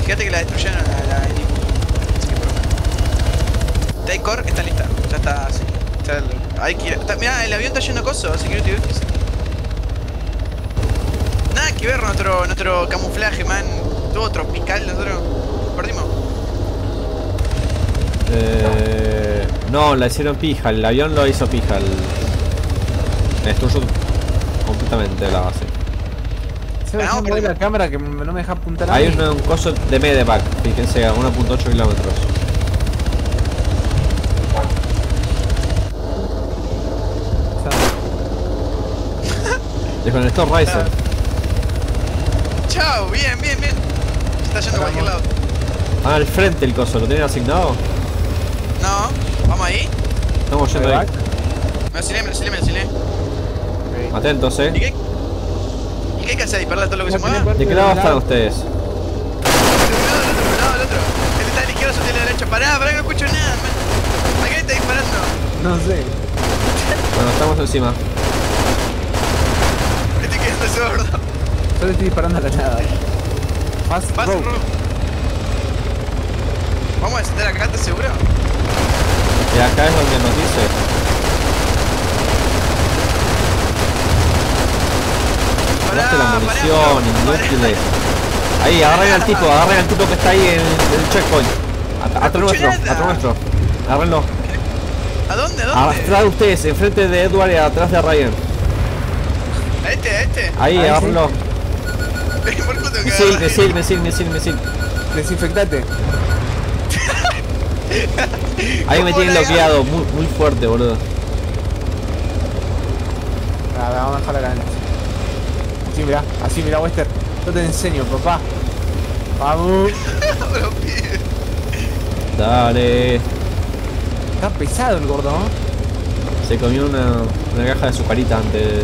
Fíjate que la destruyeron a la Enigma. Así que por lo menos. Takecore está lista. Ya está así. Hay que ir. Mirá, el avión está lleno de cosas. Security Office. Nada que ver nuestro camuflaje, man. Todo tropical, nosotros perdimos. No, la hicieron pija. El avión lo hizo pija. Me destruyó completamente la base. Se ve la cámara que no me deja apuntar. Hay un coso de medevac, fíjense, a 1.8 kilómetros. Desconectó Ryzen. Chao, bien. Se está yendo a cualquier lado. Ah, al frente el coso, ¿lo tienen asignado? No, vamos ahí. Estamos yendo ahí. Me auxilié. Atentos, ¿Y qué hay que hacer? ¿Disparar todo lo que se mueva? ¿De qué lado están ustedes? El otro. Él está a la izquierda, yo estoy a la derecha. Pará, no escucho nada, man. ¿A qué está disparando? No sé. Bueno, estamos encima. Me estoy quedando sordo. Solo estoy disparando a la nada. Fast road. ¿Vamos a descender acá, estás seguro? Y acá es donde nos dice. Guardaste la munición, inútiles. Ahí, agarren al tipo que está ahí en el checkpoint. Atrás nuestro. Agárrenlo. ¿A dónde? Atrás de ustedes, enfrente de Edward y atrás de Ryan. ¿A este? Ahí, agárrenlo. ¿Por qué tengo que agarrar? Misil. Desinfectate. Ahí me tienen bloqueado, muy fuerte, boludo. Vamos a dejar la cadena. Así mirá, Wester. Yo te enseño, papá. Vamos. Dale. Está pesado el gordo, ¿no? Se comió una caja de azucarita antes de...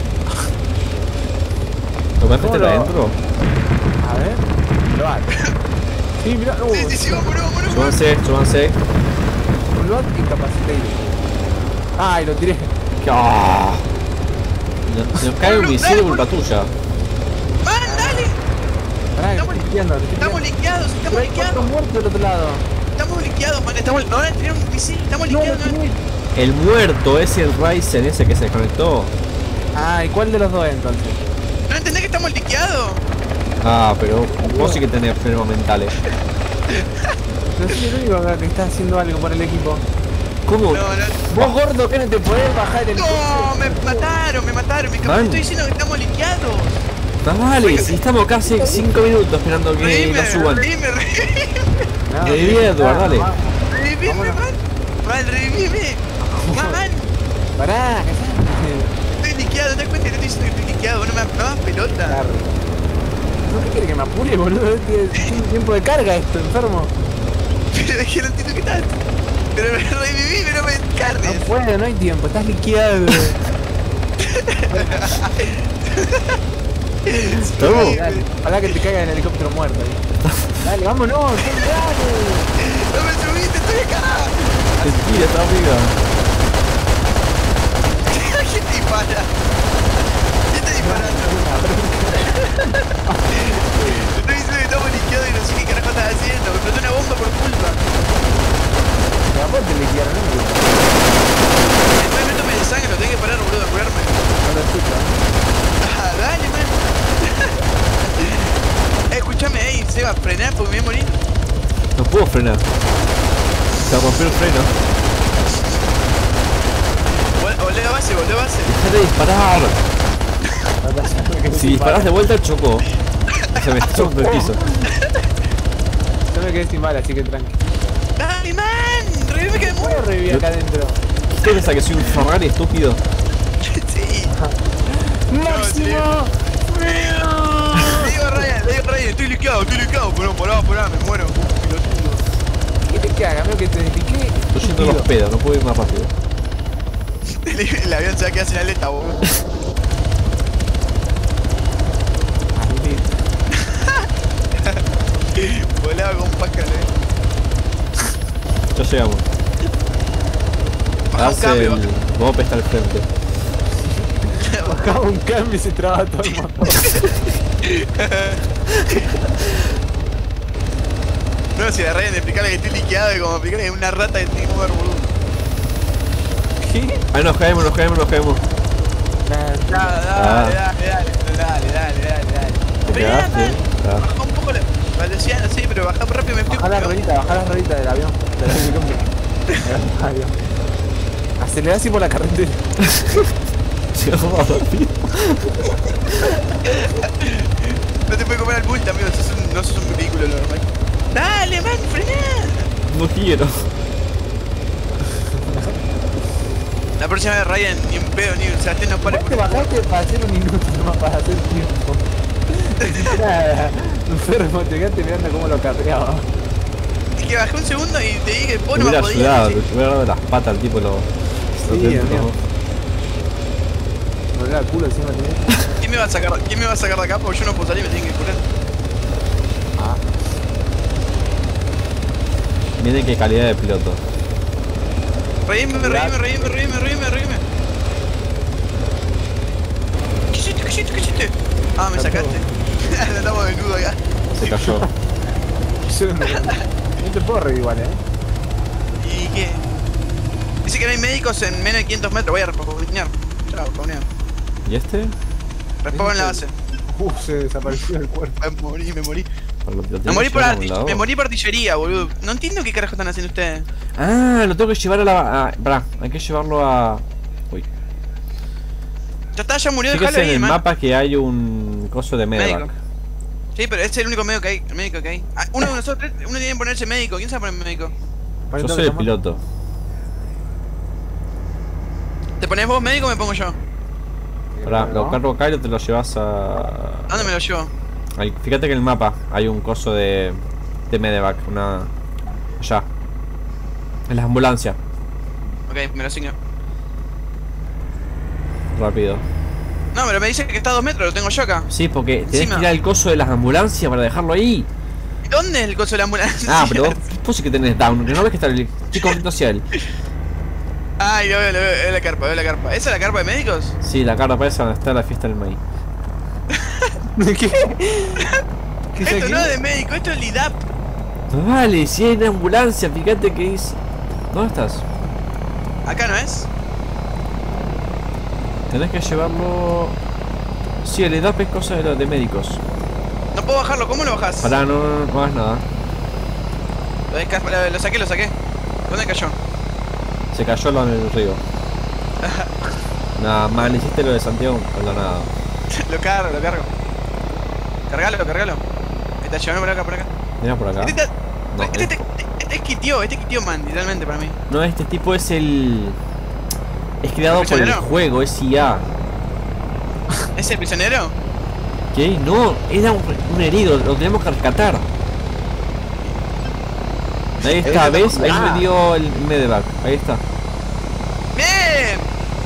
¿Lo metiste adentro? A ver. Lo sí, mirá. Sí, vámonos. Súbanse. Blood incapacitated. Ay, lo tiré. ¡Ah! Se nos cae un misil por culpa tuya. ¡Man, dale! Pará, Estamos liqueados. Estamos muertos del otro lado. Estamos liqueados, man. No van a tener un misil. Estamos liqueados, man. El muerto es el Ryzen ese que se desconectó. Ah, ¿y cuál de los dos entonces? ¿No entendés que estamos liqueados? Ah, pero vos sí que tenés problemas mentales. No soy el único acá que está haciendo algo por el equipo. ¿Cómo? No. Vos, gordo, que no te podés bajar el... No, me mataron. Estoy diciendo que estamos liqueados. Vale, si estamos casi 5 minutos esperando que lo suban. Reviví, Edward, dale. Revivime, man. Revivime. Man. Pará, Estoy liqueado, ¿te das cuenta que te estoy diciendo que estoy liqueado? No me hagas pelota. ¿No te quiere que me apure, boludo? Tiene tiempo de carga esto, enfermo. Pero es que no entiendo qué tal. Pero me reviví, pero me carnes. No puedo, no hay tiempo, estás liqueado. Dale, ojalá que te caiga en el helicóptero muerto. Dale, vámonos, dale. No me subiste, estoy acá. Mentira, está arriba. ¿Quién te dispara? ¿Quién está disparando? Estoy diciendo que estamos liqueados y no sé qué carajo estás haciendo. Me explotó una bomba por culpa. Y aparte le quedaron, ¿no? Después me tome de sangre, lo tengo que parar, boludo, a curarme. No lo escucho, Ah, dale, man. Escúchame, Seba, frená porque me voy a morir. No puedo frenar. Se rompió el freno. Volé a base. Deja de disparar. Si disparas de vuelta, chocó. Se me está sobre el piso. Yo me quedé sin bala, así que tranqui. Dale, man. Revive que me muero. Reviví acá adentro. ¿Qué piensa que soy un Ferrari estúpido? Sí. ¡Máximo! Le digo a Ryan, estoy liqueado. Pero pará, me muero. Pilotudo. ¿Qué te caga, amigo, que te desliqué? Estoy yendo a los pedos, no puedo ir más rápido. El avión se va a quedar sin aleta, boludo. Volaba con pájaro, Ya llegamos. Baja un cambio. El Bob está al frente. Bajaba un cambio y se traba todo el motor. fácil a Ryan de explicarle que estoy liqueado y como explicarle que es una rata que tiene que mover, boludo. ¿Qué? Ahí nos caemos. Dale, Ah. dale. Te Frená, quedaste. man. Ah. Baja un poco la velocidad, sí, pero baja rápido, me estoy... Baja la ruedita del avión. Del avión. Acelerá así por la carretera. No te puedes comer al bulto, amigo, no sos un vehículo normal. Dale, man, frená. No quiero. La próxima vez Ryan, ni un pedo, ni un Sebastián no pare. ¿Por qué bajaste para hacer un minuto nomás para hacer tiempo? Nada, enfermo, te quedaste mirando cómo lo carreaba. Es que bajé un segundo y te dije, vos Me no me hubiera podías. ayudado, Sí. me hubiera dado las patas al tipo lo Sí, amigo. Me dolía el culo encima también. ¿Quién me va a sacar de acá? Porque yo no puedo salir, me tienen que curar. Ah, Miren qué calidad de piloto. Reíme. ¿Qué hiciste? Ah, me sacaste. Estamos desnudos acá. Se cayó. yo no te puedo reír igual, ¿Y qué? Dice que no hay médicos en menos de 500 metros, voy a reponer. Chao, pauneo. ¿Y este? Respawn en la base. Se desapareció el cuerpo. Me morí. Lo tengo Me morí que por llevar a algún lado. me morí por artillería, boludo. No entiendo qué carajo están haciendo ustedes. Ah, lo tengo que llevar a la... pará, hay que llevarlo a... Uy. Ya está, ya murió, Fíjese dejalo en ahí, el man. mapa que hay un coso de Médico. medevac. Sí, pero este es el único médico que hay. El médico que hay. Ah, uno de nosotros, uno tiene que ponerse médico. ¿Quién se va a poner médico? Yo soy el piloto. ¿Te pones vos médico o me pongo yo? Pará, lo cargo acá y te lo llevas a... ¿Dónde me lo llevo? Ahí, fíjate que en el mapa hay un coso de medevac, una... allá. En las ambulancias. Ok, me lo asigno. Rápido. No, pero me dice que está a 2 metros, lo tengo yo acá. Sí, porque tenés Encima. que ir al coso de las ambulancias para dejarlo ahí. ¿Y dónde es el coso de la ambulancia? Ah, pero vos sí que tenés down, que no ves que está el chico corriendo hacia él. Ay, lo veo, es la carpa, veo la carpa. ¿Esa es la carpa de médicos? Sí, la cara parece donde está la fiesta del maíz. ¿Qué? ¿Qué es Esto aquí? no es de médico, esto es el IDAP. Vale, si hay una ambulancia, fíjate que dice... ¿Dónde estás? Acá no es. Tenés que llevarlo... Sí, el EDAP es cosa de médicos. No puedo bajarlo, ¿cómo lo bajás? Pará, no hagas nada. Lo saqué. ¿Dónde cayó? Se cayó en el río. Nada, mal, hiciste lo de Santiago, no nada. Lo cargo. Cargalo. Ahí está, llevándolo por acá. Mira por acá. No, Este quitió, man, literalmente para mí. no, este tipo es el... Es creado ¿El por el prisionero? juego, es IA. ¿Es el prisionero? ¿Qué? No, era un herido, lo tenemos que rescatar. Ahí está, ¿ves? Ahí me dio el medevac, ahí está. ¡Bien!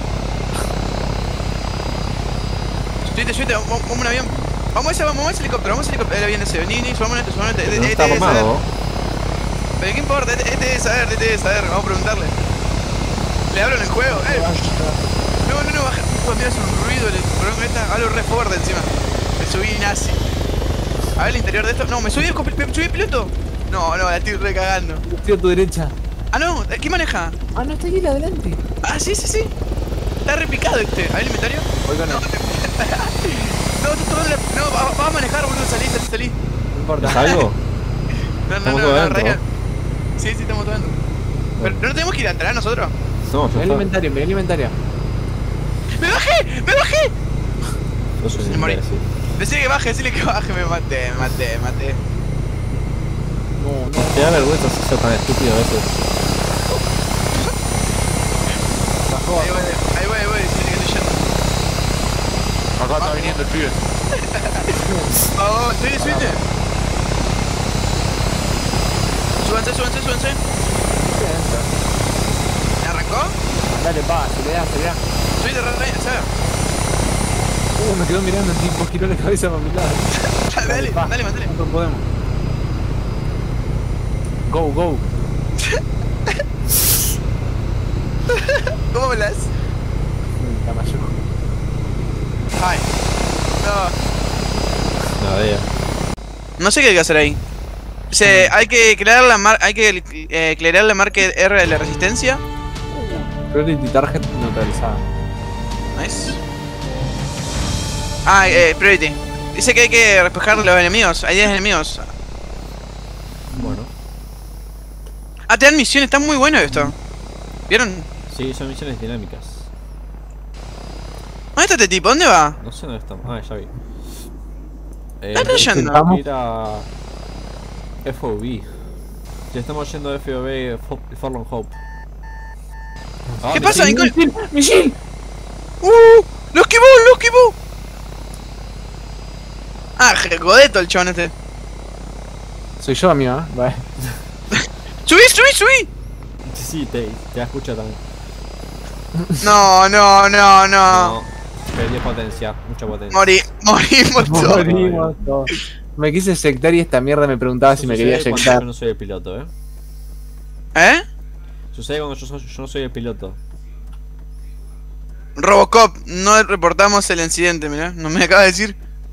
Subite, vamos a un avión. Vamos a ese helicóptero, el avión ese. Ni, subamos este. No está armado. Pero qué importa, este debe saber, vamos a preguntarle. Le hablo en el juego, No, baja. Mira, hace un ruido, hablo re fuerte encima. Me subí nazi. A ver el interior de esto. No, me subí el piloto. No, la estoy recagando. Estoy a tu derecha. Ah, no, ¿quién maneja? Ah, no, está aquí adelante. Ah, sí. Está repicado este. A ver el inventario. Oiga, no. No, va a manejar, boludo, salí. No importa. ¿Es algo? No, todos adentro. Ryan. Sí, estamos tomando. Pero no tenemos que ir atrás nosotros. No, yo Mirá el inventario, mirá el inventario. ¡Me bajé! Yo soy Me un morí. imbécil. Decile que baje, me maté. No. Te da vergüenza ser tan estúpido a veces. Bajó. Ahí voy, decile que estoy yendo. Acá está viniendo el pibe. Vamos, subite. Súbanse. ¿Me arrancó? Dale, acelera. Subite, Ryan, ¿sabes? Me quedó mirando el tipo, giró la cabeza para mi lado. Dale, mandale. Nosotros podemos. Go. ¿Cómo hablas? Tamayo. Ay. No. Nada, ya. No sé qué hay que hacer ahí. Hay que crear la marca R de la resistencia. Priority target neutralizada. Nice. Priority. Dice que hay que despejar los enemigos. Hay 10 enemigos. Bueno. Te dan misiones, está muy bueno esto. ¿Vieron? Sí, son misiones dinámicas. ¿Dónde está este tipo? ¿Dónde va? No sé dónde estamos. Ya vi. ¿Dónde está yendo? Tenemos que ir a FOB. Ya estamos yendo a FOB Forlorn Hope. ¿Qué pasa, Nicole? ¡Misil! ¡Lo esquivó! ¡Lo esquivó! Jodeto el chabón este. Soy yo, amigo, Vale. ¡Subí, subí, subí! Sí, te escucha también. No. Perdí potencia, mucha potencia. Morimos todos. Morimos todos. Me quise sectar y esta mierda me preguntaba si me quería Sucede cuando sectar. yo no soy el piloto, ¿Eh? Sucede cuando yo no soy el piloto. Robocop, no reportamos el incidente, mirá, no me acaba de decir.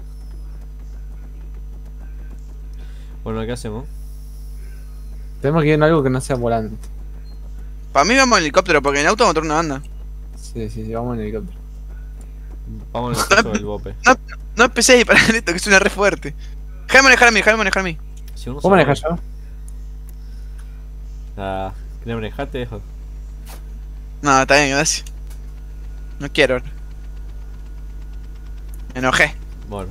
Bueno, ¿qué hacemos? Tenemos que ir en algo que no sea volante. Para mí vamos en helicóptero, porque en auto vamos a tener una banda. Sí, vamos en helicóptero. Vamos en el caso del bope. No empecé a disparar esto, que suena re fuerte. Déjame manejar a mí. Si uno ¿Cómo sabe- manejas yo? ¿Querés manejarte? Dejo. No, está bien, gracias. No quiero. Me enojé. Bueno.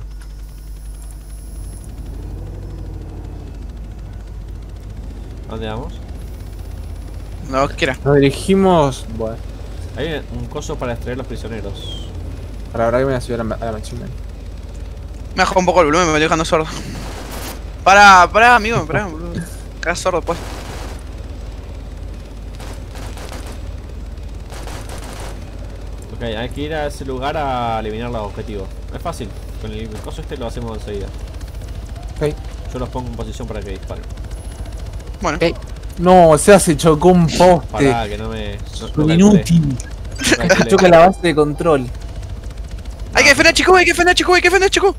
¿A dónde vamos? No quiera. Nos dirigimos. Bueno, Hay un coso para extraer los prisioneros. para la verdad que me voy a subir a la mansión. Me bajó un poco el volumen, me estoy dejando sordo. Pará, amigo, boludo. Quedás sordo, pues. Ok, hay que ir a ese lugar a eliminar los objetivos. Es fácil, con el coso este lo hacemos enseguida. Ok. Yo los pongo en posición para que disparen. Bueno. Ok. No, se chocó un poste. Pará, que no me... Un inútil. Choca la base de control. Hay que defender a Chico, hay que defender a Chico.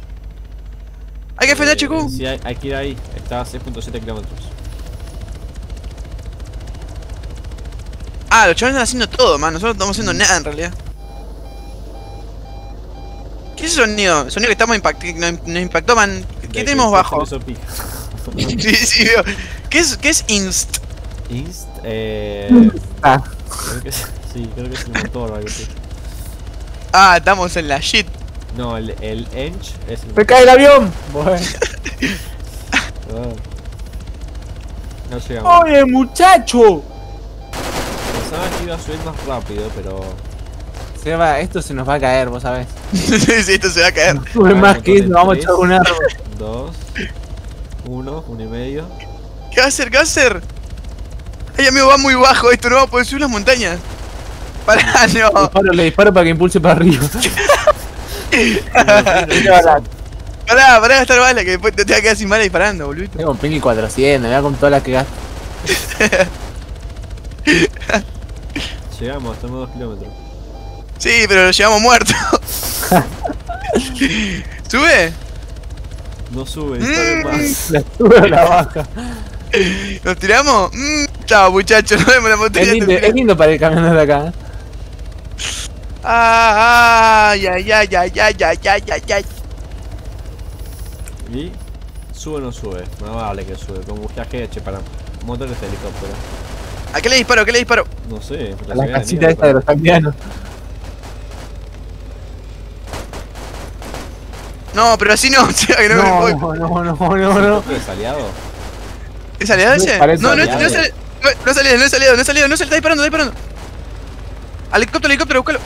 Sí, hay que ir ahí. Está a 6.7 kilómetros. Los chavales están haciendo todo, man. Nosotros no estamos haciendo nada en realidad. ¿Qué es ese sonido? El sonido que estamos nos impactó, man. ¿Qué tenemos bajo? Sí, veo. ¿Qué es Inst? Inst, Ah, creo que sí, creo que es el motor o algo así. Estamos en la shit. No, el Eng es el ¡me cae el avión! Bueno. No llegamos. ¡Oye, muchacho! Pensaba que iba a subir más rápido, pero... Seba, esto se nos va a caer, vos sabés. Sí, esto se va a caer. Sube más que eso, vamos a echar un árbol. 2, 1, 1,5. ¿Qué va a hacer? Ay, amigo, va muy bajo esto, no va a poder subir las montañas. Pará, no. Le disparo para que impulse para arriba. Pará, gastar bala, que después te vas a quedar sin bala disparando, boludo. Tengo un Pinky 400, mira con todas las que gasto. Llegamos, estamos 2 kilómetros. Sí, pero lo llevamos muerto. ¿Sube? No sube, dispare más. La sube o la baja. ¿Nos tiramos? Chao, muchachos, nos vemos en la montaña. Es lindo para ir caminando de acá. Ay. ¿Y? ¿Sube o no sube? No vale que sube, con bujeaje H para motores de helicóptero. ¿A qué le disparo? No sé, A la casita esta de los cambianos. No, pero así no, o sea, que no me voy. No. ¿Es aliado? ¿Es aliado ese? Parece No aliado. es aliado, está disparando. Al helicóptero, búscalo.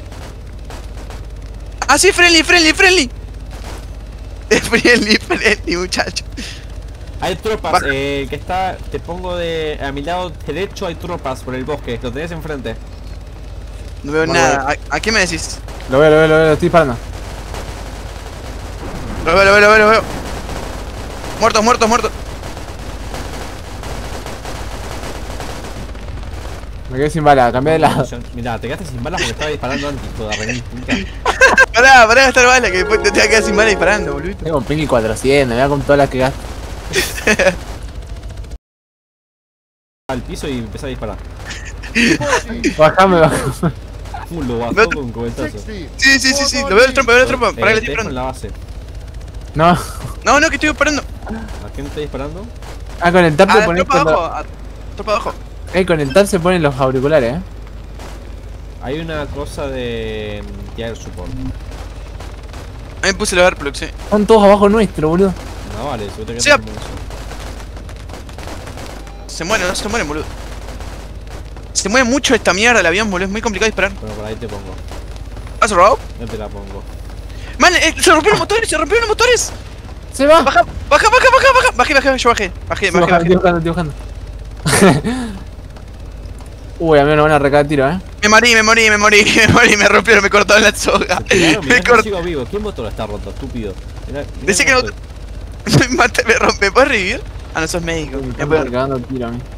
Sí, friendly. Es friendly, muchacho. Hay tropas, que está, te pongo a mi lado derecho hay tropas por el bosque, lo tenés enfrente. No veo nada. ¿A qué me decís? Lo veo, estoy disparando. Lo veo. Muertos. Me quedé sin bala, cambié de lado. Mirá, te quedaste sin balas porque estaba disparando antes, toda puta. Pará gastar bala, que después te vas a quedar sin bala disparando, boludo. Tengo un Pinky 400, mira con todas las que gasto. Al piso y empezá a disparar. Bajame. Lo bajó con un cubetazo. Sí. Lo veo el trompa, Para que le te estoy dejo en disparando. la base. No. No, que estoy disparando. ¿A quién está disparando? Ah, con el tab te pones Tropa cuando... abajo. Tropa abajo. con el tab se ponen los auriculares, Hay una cosa de Tier Support. Ahí me puse el overplug, sí. Están todos abajo nuestro, boludo. No vale, seguro que Sí, no tenemos eso. Se mueren, boludo. Se mueve mucho esta mierda el avión, boludo. Es muy complicado disparar. Bueno, por ahí te pongo. ¿Has robado? No te la pongo. Man, se rompieron los motores. Se va. Baja. Bajé, yo bajé. Bajé. Estoy bajando. Uy, a mí me van a recaer tiro, Me morí, me rompieron, me cortaron la soga. Claro, Me mirá, yo cortaron. sigo vivo. ¿Quién motor está roto? Estúpido. Mirá Decí que el no. motor. Me maté, me rompe. ¿Me puedes revivir? Ah, no sos médico. Me Me están puedo- recargando tiro a mí.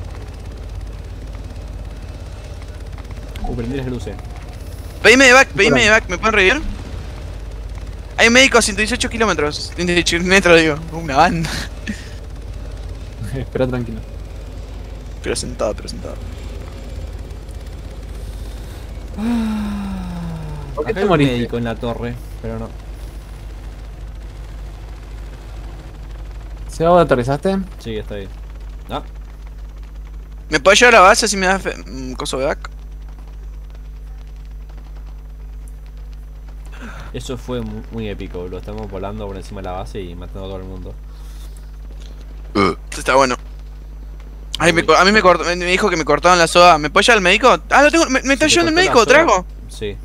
Prendí las luces. Pedime de back, ¿me pueden revivir? Hay un médico a 118 kilómetros. 118 metros, digo. Una banda. Espera tranquilo. Pero sentado. ¿Por qué Acá te hay un moriste? médico en la torre, pero no. ¿Se va, aterrizaste? Sí, está ahí. Ah, ¿Me puedes llevar a la base si me das coso de back? eso fue muy épico, bro. Estamos volando por encima de la base y matando a todo el mundo. Esto está bueno. Ay, a mí me dijo que me cortaban la soda. ¿Me puedes llevar al médico? Ah, lo tengo. Me está ¿Se te llevando el cortó médico, la soga? trago. Sí.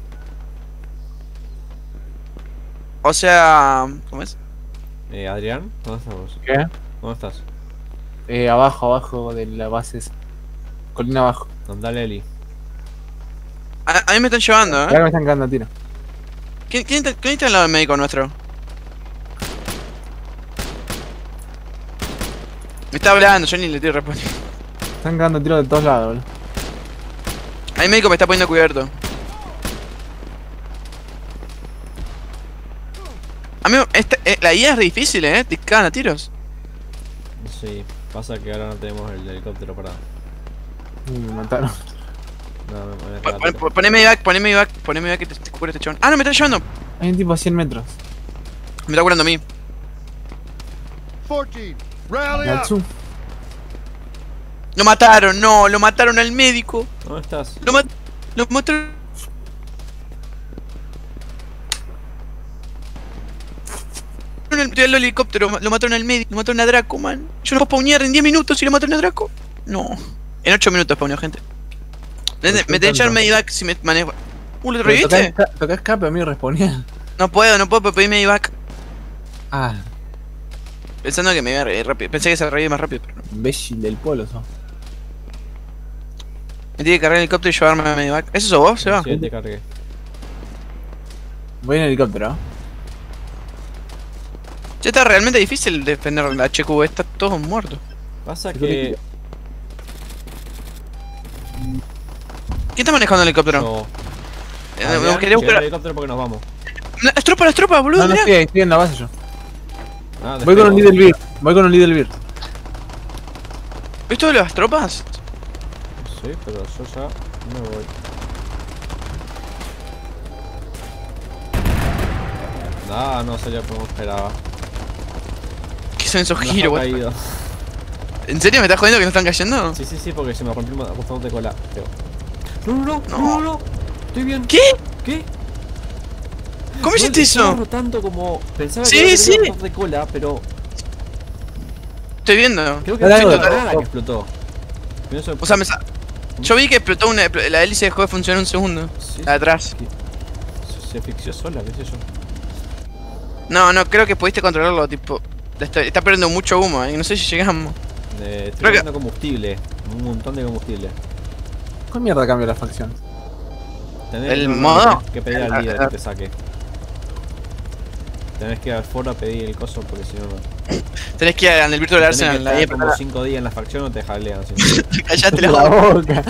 O sea. ¿Cómo es? Adrián, ¿dónde estamos? ¿Qué? ¿Dónde estás? Abajo de la base esa. Colina abajo. Andale, Eli. A mí me están llevando, Ahora me están cagando a tiro. ¿Quién está al lado del médico nuestro? Me está hablando, yo ni le estoy respondiendo. Están cagando a tiro de todos lados, boludo. Ahí el médico me está poniendo cubierto. A mí, la IA es re difícil, te cagan a tiros. Sí, pasa que ahora no tenemos el helicóptero para. Me mataron. No, me voy a dejar la tiro. Poneme back que te cubre este chabón. Ah, no, me está llevando. Hay un tipo a 100 metros. Me está curando a mí. 14, rally up. Natsu. Lo mataron al médico. ¿Dónde estás? Lo mataron. El helicóptero, lo mataron al médico, lo mataron a Draco, man. Yo no puedo spawnear en 10 minutos y lo mataron a Draco. No. En 8 minutos spawneó, gente. Me tenés que echar medivac si me manejo. ¿Lo reviste? Toca escape, a mí responía. No puedo pedir medivac. Ah, Pensando que me iba a reír rápido. Pensé que se reía más rápido, pero no. imbécil del polo, sos. Me tiene que cargar el helicóptero y llevarme a medivac. ¿Eso sos vos, Seba? Sí, te cargué. Voy en helicóptero. Ya está realmente difícil defender la HQ, está todo muerto. Pasa que. ¿Quién está manejando el helicóptero? No. Me quería Llegué al buscar. helicóptero porque nos vamos. ¡Las tropas, boludo! No, no mirá. estoy en la base yo. Ah, Voy con un despego. Lidl Beer. ¿Viste las tropas? Sí, pero yo ya me voy. No salió como esperaba. ¿Qué son esos No giros, ha what? caído. ¿En serio me estás jodiendo que no están cayendo? Sí, porque se me rompió el apostador de cola. Pero... No. No. Estoy bien. ¿Qué? ¿Qué? ¿Cómo hiciste eso? No tanto como pensaba Sí, que iba a sí. tener un apostador de cola, pero Estoy viendo. creo que Dale, fue dale, la dale. que explotó. Pero eso- O sea, yo vi que explotó la hélice dejó de funcionar un segundo. Sí, La de atrás. se asfixió sola, qué sé yo. No, creo que pudiste controlarlo, tipo. Está perdiendo mucho humo, no sé si llegamos. Estoy Creo que- perdiendo combustible, un montón de combustible. ¿Cuál mierda cambia la facción? ¿El modo? que pedir al líder que te saque. Tenés que ir al foro a pedir el coso porque si no no. Tenés que ir al Virtual Tenés que Arsenal, estar como 5 días en la facción o te jalean. ¿Sí? Callate la La boca. boca.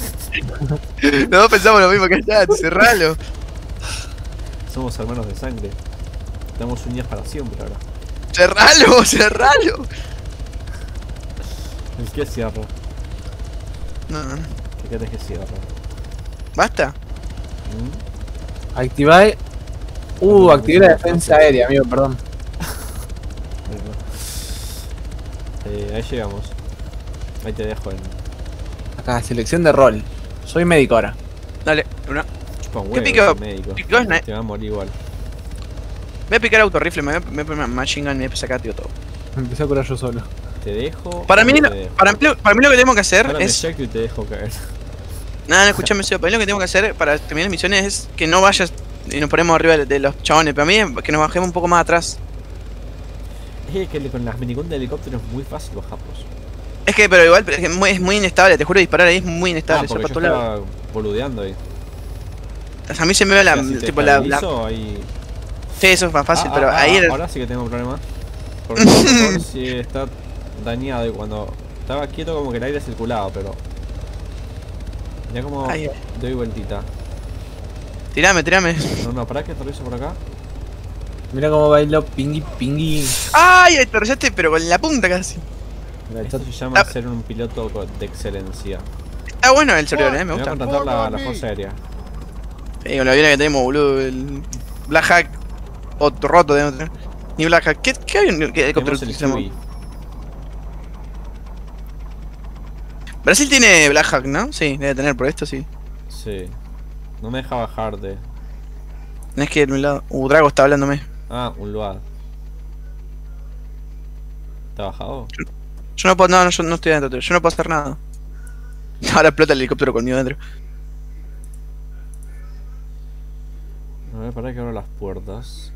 No pensamos lo mismo, callate, cerralo. Somos hermanos de sangre. Estamos unidos para siempre ahora. Cerralo, cerralo. ¿El qué cierro? No, no. ¿Qué querés que cierre? ¿Basta? Activar. Activé la defensa aérea, amigo, perdón. Ahí llegamos. Ahí te dejo en... Acá, selección de rol. Soy médico ahora. Dale, una. Chupa un ¿Qué huevo, pico? ese médico. Pico es Te va a morir igual. Voy a picar autorrifle, me voy a poner machine gun y me voy a sacar tío todo. Me empecé a curar yo solo. Te dejo... Para mí, te lo, dejo. para mí lo que tenemos que hacer Ahora me es... ejecto y te dejo caer. Nada, no, escuchame, para mí lo que tengo que hacer para terminar las misiones es que no vayas y nos ponemos arriba de los chabones. Para mí es que nos bajemos un poco más atrás. Es que con las miniguns de helicóptero es muy fácil bajarlos. Es que, pero igual, es muy inestable, te juro, disparar ahí es muy inestable. Porque para yo todos lados. estaba boludeando ahí. O sea, a mí se me ve la... Si te tipo estabilizo, ahí... Sí, eso es más fácil, pero ahí era... Ahora sí que tengo problemas. Porque el motor sí está dañado y cuando estaba quieto como que el aire circulaba, pero... Ya como Ahí. doy vueltita. Tirame. No, pará que aterrizo por acá. Mira cómo bailo pingui pingui. ¡Ay! Aterrizaste, pero con la punta casi. Esto se llama ser un piloto de excelencia. Está bueno el servidor, me Me voy a gusta. contratar la fuerza aérea. Con la aviones que tenemos, boludo, el Black Hack otro roto debemos tener. Ni Black Hack, ¿qué avión que helicóptero Tenemos el utilizamos? Huey. Brasil tiene Black Hack, ¿no? Sí, debe tener por esto, sí. Sí. No me deja bajarte. Tenés que ir de un lado. Drago está hablándome. Ah, un Luad. ¿Te ha bajado? Yo no puedo, no, yo no estoy dentro, yo no puedo hacer nada. Ahora explota el helicóptero conmigo dentro. A ver, para que abro las puertas.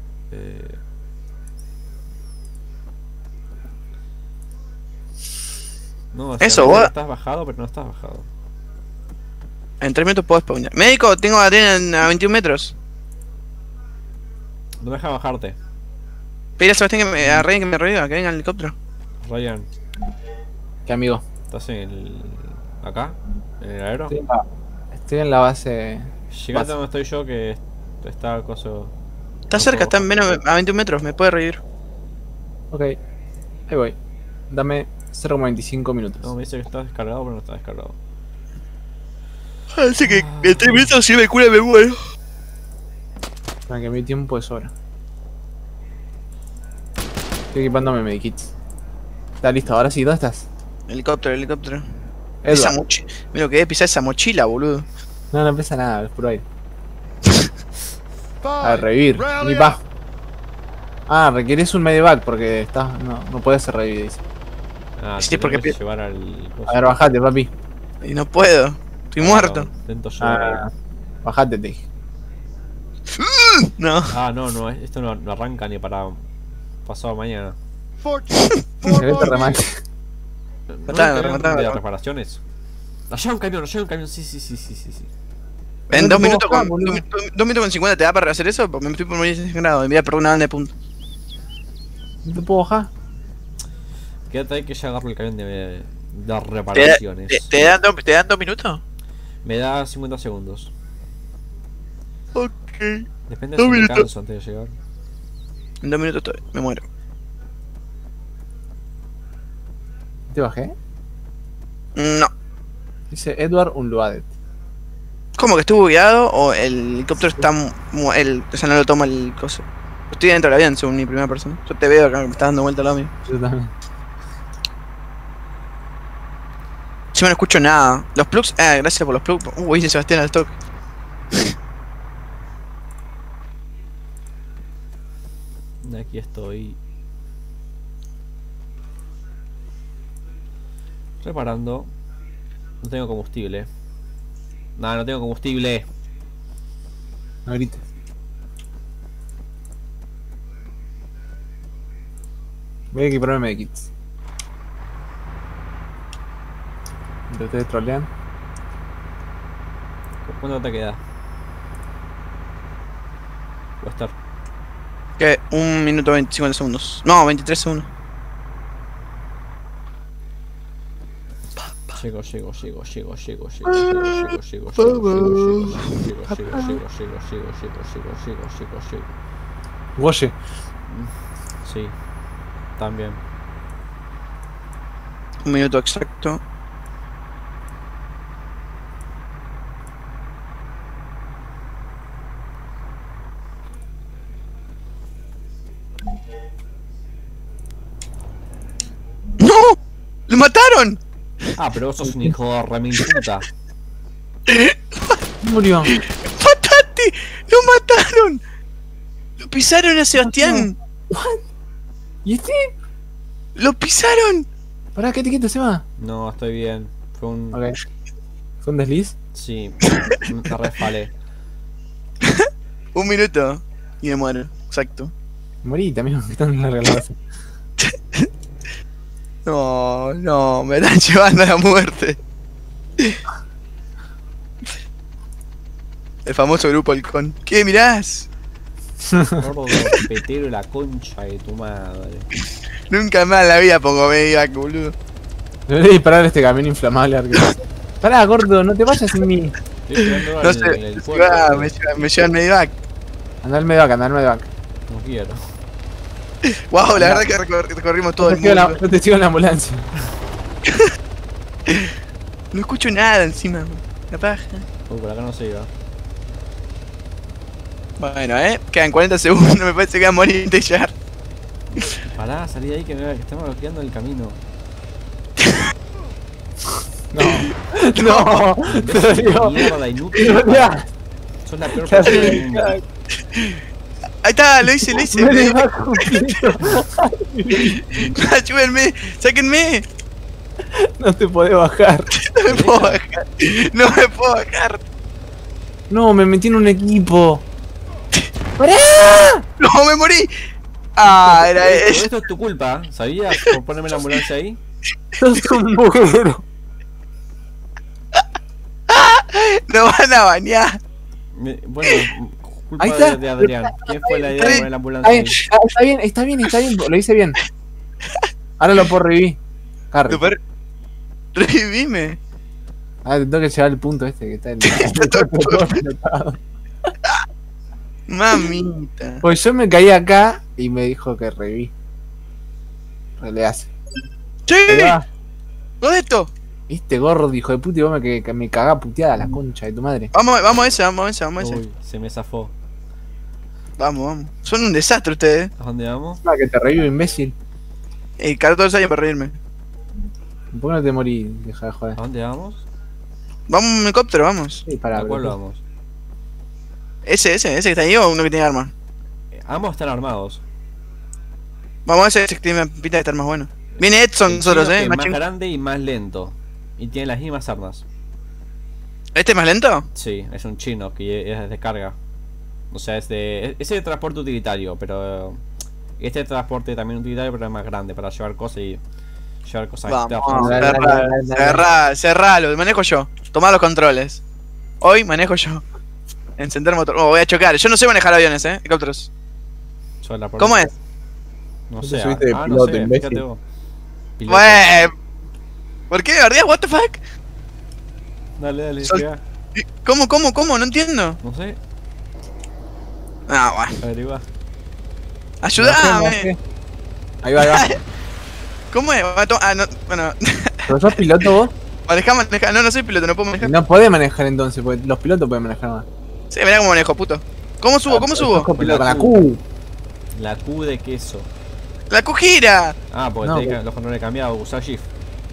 No, o sea, Eso, vos- estás bajado, pero no estás bajado. En 3 minutos puedo spawnar. Médico, tengo arena a 21 metros. No me deja bajarte. Pedí a Sebastián a Ryan que me reviva, que venga el helicóptero. Ryan, ¿Qué amigo? ¿estás en el... acá? ¿En el aero? Estoy en la base. Llegate donde estoy yo que está el coso... Está cerca, está en menos a 21 metros, me puede revivir. Ok. Ahí voy. Dame 0,25 minutos. No, me dice que está descargado, pero no está descargado. Así que en 3 minutos si me cura me muero. Para que mi tiempo es hora. Estoy equipándome medikits. ¿Está listo? Ahora sí, ¿dónde estás? Helicóptero. Esa Edward. mochila. Mira lo que es pisar esa mochila, boludo. No pesa nada, es puro aire. A revivir. Ni pa. Ah, requerés un medevac porque estás. No puedes ser revivir, dice. Ah, Sí, te porque tengo que llevar al coso. A ver, bajate, papi. Y no puedo. Estoy muerto. Intento llevar Ah, bajate, te dije. No. no, esto no arranca ni para pasado mañana. Se ve este remate. Matá. ¿De reparaciones? Allá hay un camión, sí. En No 2 te minutos puedo con. bajar, boludo. 2 minutos con 50 te da para hacer eso, porque me estoy por morir en grado. Me voy a perder una banda de puntos. ¿No te puedo bajar? Quédate ahí que ya agarro el camión de reparaciones. ¿Te dan 2 minutos? Me da 50 segundos. Ok. Depende 2 si me minutos. canso antes de llegar. En 2 minutos estoy, me muero. ¿Te bajé? No. Dice Edward Unluadet. ¿Cómo que estuvo bugueado o el helicóptero está. O sea, no lo toma el coso? Estoy dentro del avión, según mi primera persona. Yo te veo acá, me estás dando vuelta al lado mío. Yo también. Yo no escucho nada. Los plugs. Gracias por los plugs. Dice Sebastián al stock. Aquí estoy. Reparando. No tengo combustible. No tengo combustible. No grites. Voy a equiparme medikits. Mientras ustedes trolean. ¿Cuánto te queda? Va a estar. Que 1 minuto 50 segundos. No, 23 segundos. Llego. Woye. Sí. También. 1 minuto exacto. ¡No! ¡Lo mataron! Ah, pero vos sos un hijo de remil puta. Murió. ¡Matate! ¡Lo mataron! ¡Lo pisaron a Sebastián! ¿Y este? ¡Lo pisaron! Pará, ¿qué te quieto, Seba? No, estoy bien. Fue un... Ok. ¿Fue un desliz? Sí, me resbalé. 1 minuto. Y me muero. Exacto. Morite, amigo, que están larga la base. No, no, me están llevando a la muerte. El famoso grupo Halcón. ¿Qué mirás? Gordo petero la concha de tu madre. Nunca más en la vida pongo medivac, boludo. Debería disparar este camión inflamable. Pará, gordo, no te vayas sin mí. Estoy esperando No al- sé, el si puerto, va, pero me llevan medivac. Anda al medio acá, anda al medio acá. no quiero. Wow, la verdad que recorrimos todo el Yo mundo. te sigo en la ambulancia. No escucho nada encima. La paja. Uy, por acá no se iba. Bueno, quedan 40 segundos, me parece que va a morir ya. Pará, salí de ahí que estamos bloqueando el camino. No, te dolió. Mierda, Te inútil. dolió. Sos la peor persona del mundo. Ahí está, lo hice. Me va completo. Ayúdenme, sáquenme. No te podés bajar. No me puedo bajar. No me puedo bajar. No, me metí en un equipo. ¡Pará! No, me morí. Ah, era Todo eso. esto es tu culpa, ¿sabías? Por ponerme la ambulancia ahí. Sos un mugero. Nos van a bañar. Bueno, culpa Ahí está. de Adrián. ¿Quién fue la idea de poner la ambulancia Ahí, ahí? está bien. Lo hice bien. Ahora lo puedo revivir. Carry. Super. Revivime. Ah, te tengo que llevar el punto este que está en el... Mamita. Pues yo me caí acá y me dijo que reviví. Le hace. ¡Sí! ¿Dónde esto? Este gordo, hijo de puta, y vos me cagá puteada la concha de tu madre. Vamos a ese. Uy, se me zafó. Vamos. Son un desastre ustedes. ¿A dónde vamos? Ah, que te revivo, imbécil. 14 años para reírme. ¿Por qué no te morí? Deja de ¿A joder. dónde vamos? Vamos a un helicóptero, vamos. Sí, pará, ¿A cuál bro. vamos? Ese que está ahí o uno que tiene arma. Ambos están armados. Vamos a ese que tiene pinta de estar más bueno. Viene Edson El nosotros, chino que es más más chingo. grande y más lento. Y tiene las mismas armas. ¿Este es más lento? Sí, es un chino que es de carga. O sea, es de transporte utilitario, pero este transporte también utilitario, pero es más grande para llevar cosas y llevar cosas Vamos, dale. cerralo, manejo yo. Tomá los controles. Hoy manejo yo. Encender motor. Oh, voy a chocar. Yo no sé manejar aviones, helicópteros. ¿Cómo es? No Tú sé. te subiste de No piloto, sé, imbécil. fíjate vos. Piloto. ¿Por qué? ¿Verdad? ¿What the fuck? Dale, Sol- llega. ¿Cómo? No entiendo. No sé, Ah, bueno. averigua. Ayúdame. Ahí va. ¿Cómo es? No, bueno. ¿Pero sos piloto vos? Maneja. No soy piloto, no puedo manejar. No podés manejar entonces, porque los pilotos pueden manejar más. Sí, mirá cómo manejo, puto. ¿Cómo subo? Sos copiloto con la Q. La Q de queso. ¡La cujira! Ah, porque No, los controles cambiados, usar Shift.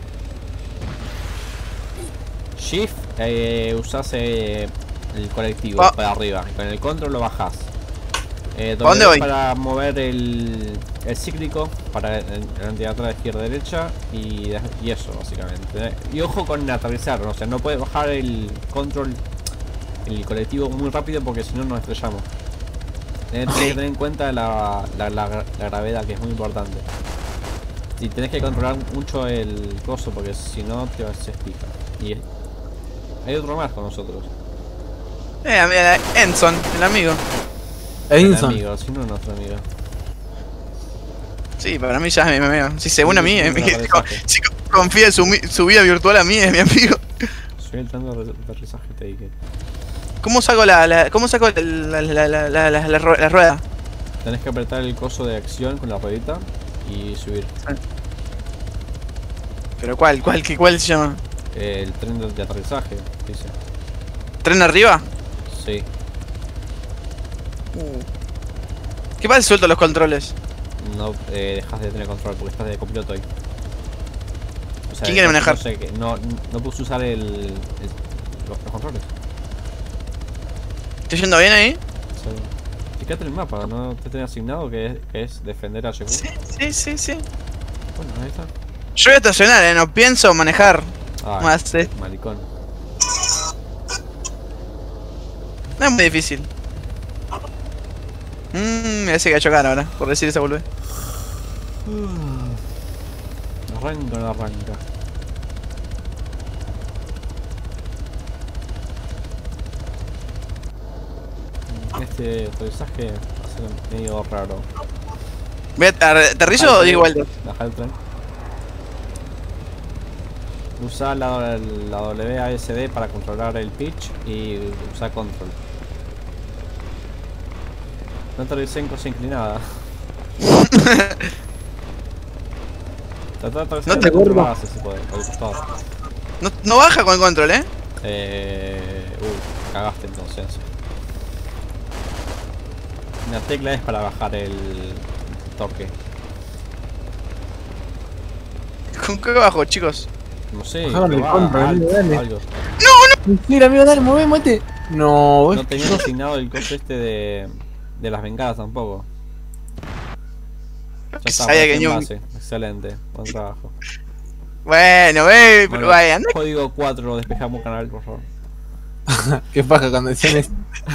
Shift, usás el colectivo Ah. para arriba. Y con el control lo bajás. dónde voy? Para mover el cíclico, para delante, atrás, izquierda, derecha y eso, básicamente. Y ojo con aterrizar, o sea, no puedes bajar el control, el colectivo muy rápido porque si no nos estrellamos. Tenés que tener en cuenta la gravedad, que es muy importante. Y tenés que controlar mucho el coso porque si no te vas a pica. Y hay otro más con nosotros. Mira, Enson, el amigo. El Edinson. amigo, si no nuestro amigo. Sí, para mí ya es mi amigo. Si según a mí, Sí, sí, si confía en su vida virtual a mí, es mi amigo. Soy el tren de aterrizaje, te dije. ¿Cómo saco la rueda? Tenés que apretar el coso de acción con la ruedita y subir. ¿Pero cuál? ¿Cuál se llama? El tren de aterrizaje, dice. ¿Tren arriba? Sí. ¿Qué pasa si suelto los controles? No dejas de tener control porque estás de copiloto ahí. O sea, ¿Quién quiere manejar? No sé, no puedes usar los controles. ¿Estoy yendo bien ahí? O sea, fíjate el mapa, ¿no te tenés asignado que es defender a HQ? Sí. Bueno, ahí está. Yo voy a estacionar, no pienso manejar. Ah, Más, maricón. No es muy difícil. Ese que va a chocar ahora, por decir esa boludez. Arranca o no arranca. Este aterrizaje va a ser medio raro. ¿Aterrizo o digo vueltas? Baja el tren. Usa la WASD para controlar el pitch y usa control. No aterricé en cosa inclinada. Trata de aterrizar No te en el gordo. base si puede, por el costado. No baja con el control, Cagaste entonces. La tecla es para bajar el torque. ¿Con qué bajo, chicos? No sé, Bajaron el probá, control, algo, dale. algo. Mira, amigo, dale, muévete. No, No tenía asignado el coste este de las bengalas tampoco. Ya está, Sabía que en ni un- base. Excelente, buen trabajo. Bueno, pero Bueno, vaya, anda. código 4, despejamos canal, por favor. qué paja cuando decían esto.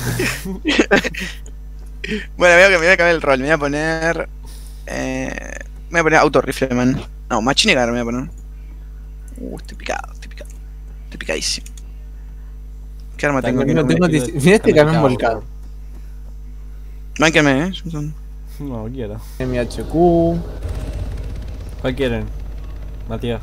Bueno, veo que me voy a cambiar el rol. Me voy a poner. Me voy a poner auto rifleman. No, machine gun me voy a poner. Estoy picado. Estoy picadísimo. ¿Qué arma tengo? No tengo mira este camión volcado. Mánquenme, No, quiero. MHQ. ¿Cuál quieren? Matías.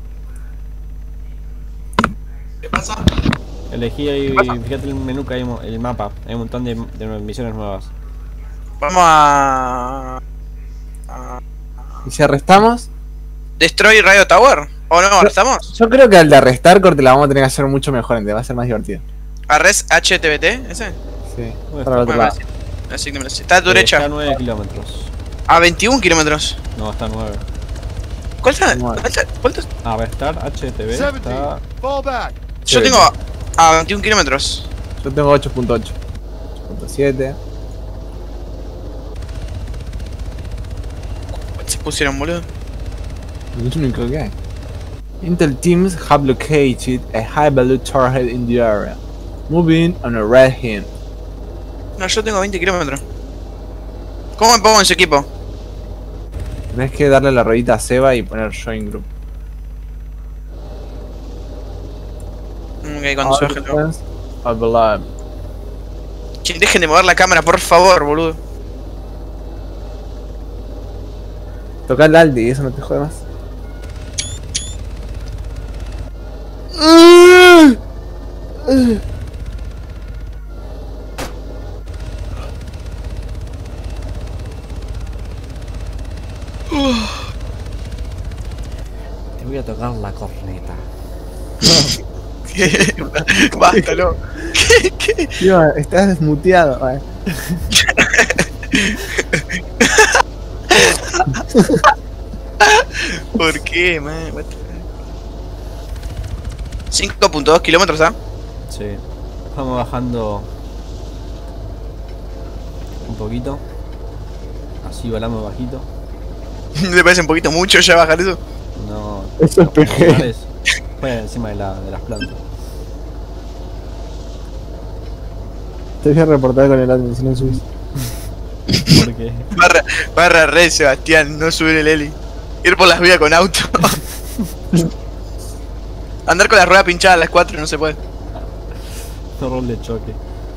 ¿Qué pasa? Elegí ahí, fíjate el menú que hay, el mapa. Hay un montón de misiones nuevas. Vamos a. ¿Y si arrestamos? ¿Destroy Radio Tower? ¿O no? ¿Arrestamos? Yo creo que al de arrestar, corte, la vamos a tener que hacer mucho mejor, va a ser más divertido. ¿Arrest HTBT? ¿Ese? Sí, Bueno, para el otro Bueno, lado. así que me lo sé. Está a tu derecha. Está a 9 kilómetros. A 21 kilómetros. No, está a 9. ¿Cuál está? Bueno. ¿Cuántos? A restar HTV está... Fall back. Yo Sí. tengo a 21 kilómetros. Yo tengo 8.8. 8.7. Se pusieron, boludo. Es lo único que hay. Intel teams have located a high value target in the area. Moving on a red hint. No, yo tengo 20 kilómetros. ¿Cómo me pongo en su equipo? Tenés que darle la ruedita a Seba y poner join group. Ok, cuando se baje el trabajo. Defense of the lab. Dejen de mover la cámara, por favor, boludo. Toca el alt y eso no te jode más. Te voy a tocar la corneta. Basta, no. ¿Qué? Tío, estás desmuteado. ¿Por qué, man? What the fuck? 5.2 kilómetros, ¿ah? Sí. Vamos bajando un poquito. Así volamos bajito. ¿Me parece un poquito mucho ya bajar eso? No. Eso es PG. lugares, fuera encima de las plantas. Te voy a reportar con el admin si no subís. Porque Barra red, Sebastián, no subir el heli. Ir por las vías con auto. Andar con la rueda pinchada a las 4 no se puede. no rol de choque.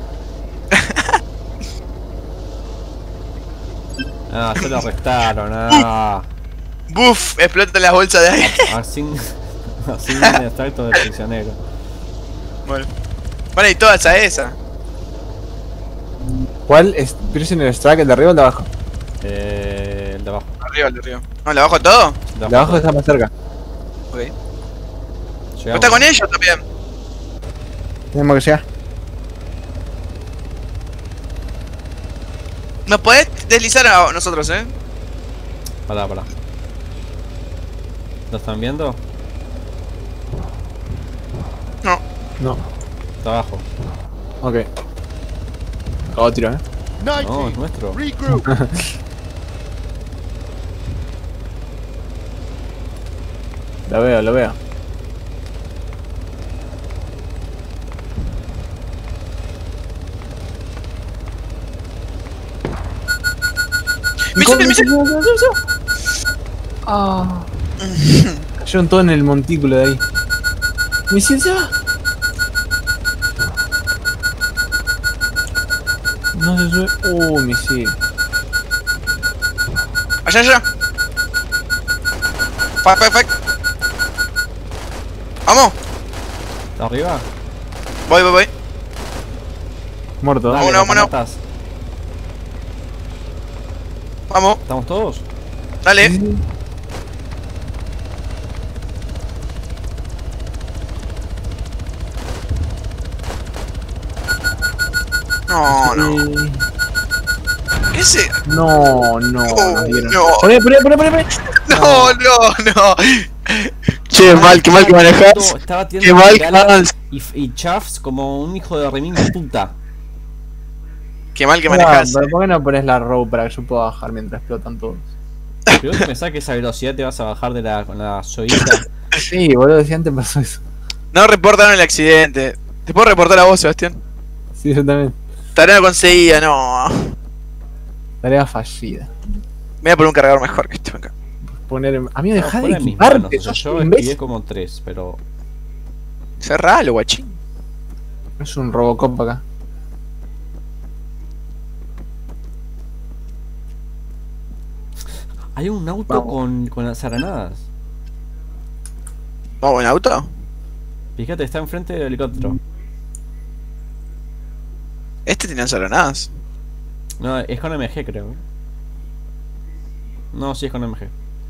Ah, se lo arrestaron, Buff, explotan las bolsas de aire. Así un extracto de prisionero. Bueno. Bueno, y todas a esa. ¿Cuál es Prisoner Strike? ¿El de arriba o el de abajo? El de abajo. arriba, el de arriba. No, ¿le bajo todo? De abajo está más cerca. Ok. Llegamos. ¿No está con ellos también? Tenemos que llegar. Nos podés deslizar a nosotros, Pará. ¿Lo están viendo? No. No. Está abajo. Ok. Acabo de tirar, No, es nuestro. Regroup. Lo veo. ¡Misil! Ah. Cayeron todos en el montículo de ahí. ¡Misil se va! No se sube. Misil. Allá. Fuck. Vamos. ¿Está arriba? Voy. Muerto. Dale, Vámonos, lo vámonos. matas. Vamos. ¿Estamos todos? Dale. No. ¿Qué es ese? No. No. Poné. No. Che, qué mal que manejás. Estaba Qué tirando mal que bengalas manejás. y Chaffs como un hijo de remil puta. Qué mal que manejás. Pero ¿por qué no pones la row para que yo pueda bajar mientras explotan todos? Pero que me saque esa velocidad te vas a bajar con la soguita. Sí, boludo, si antes pasó eso. No reportaron el accidente. ¿Te puedo reportar a vos, Sebastián? Sí, yo también. Tarea no conseguía, no. Tarea fallida. Me voy a poner un cargador mejor que este acá. Poner. Amigo, dejá de Fuera mis manos, equiparte. o sea, sos yo un esquivé imbécil. como 3, pero... Cerralo, guachín. Es un Robocop acá. Hay un auto con las granadas. ¿Vamos en auto? Fíjate, está enfrente del helicóptero. Este tiene granadas. No, es con MG creo. No, sí es con MG.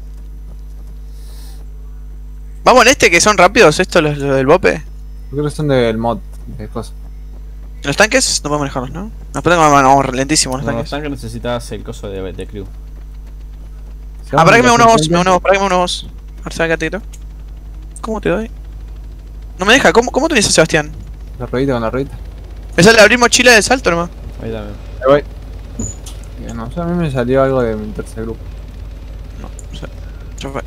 Vamos en este que son rápidos, estos los del bope. Yo creo que son del mod, de cosas. Los tanques no podemos manejarlos, ¿no? Nos ponemos vamos lentísimos los No, los tanques. tanques necesitas el coso de crew. Ah, para que me uno vos, para que me uno vos. A ver, sácate, ¿no? ¿Cómo te doy? No me deja, ¿cómo tenés a Sebastián? La ruedita con la ruedita. Me sale abrir mochila de salto nomás. Ahí también. Ahí voy. Bien, no sé, a mí me salió algo de mi tercer grupo. Ya fue.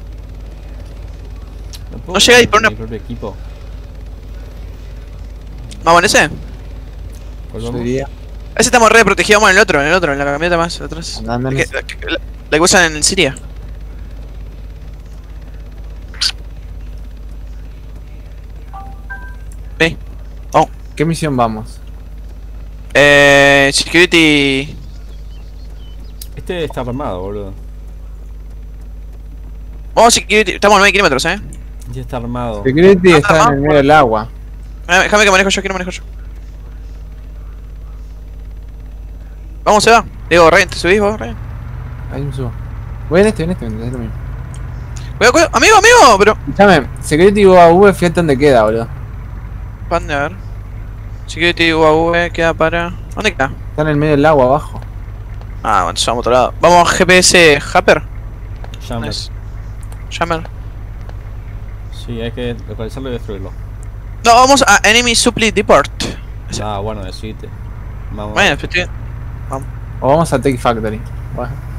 puedo No llega a poner disparar mi propio equipo. ¿Vamos en ese? ¿Cuál Yo vamos? diría. Ese estamos re protegidos, vamos en el otro, en la camioneta más atrás. Andando en La que usan en Siria. Ve. ¿Qué misión vamos? Security. Este está armado, boludo. Vamos Security, estamos a 9 kilómetros, Ya está armado. Security está en el medio del agua. Déjame que manejo yo, quiero manejo yo. Vamos, se va. Diego, Ryan, ¿te subís vos, Ryan? Ahí me subo. Voy en este, es lo mismo. Cuidado, amigo, pero. Escuchame, Security UAV, fíjate dónde queda, boludo. Pan a ver. Security UAV queda para. ¿Dónde queda? Está en el medio del agua abajo. Ah, bueno, vamos a otro lado. Vamos GPS Happer. Jammer. Nice. Jammer. Sí, hay que localizarlo y destruirlo. No, vamos a Enemy Supply Deport. Ah, bueno, decidite. Vamos. Bueno, pues, O vamos a Take Factory. Bueno.